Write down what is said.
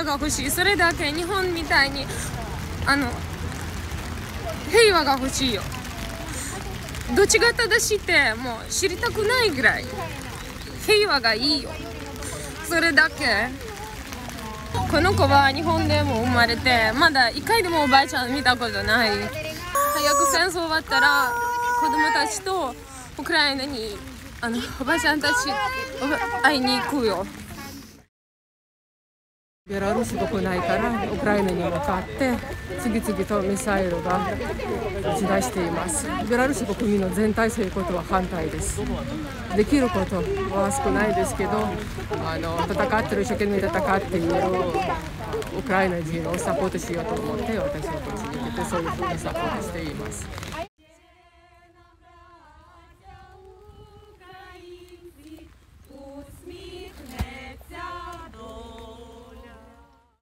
が欲しい。それだけ。日本みたいに平和が欲しいよ。どっちが正しいってもう知りたくないぐらい平和がいいよ。それだけ。この子は日本でも生まれてまだ一回でもおばあちゃん見たことない。早く戦争終わったら子供たちとウクライナにおばあちゃんたち会いに行くよ。ベラルーシ国内からウクライナに向かって次々とミサイルが打ち出しています。ベラルーシ国民の全体そういうことは反対です。できることは少ないですけど、戦ってる、一生懸命戦っているウクライナ人をサポートしようと思って、私はこっちに来てそういうふうにサポートしています。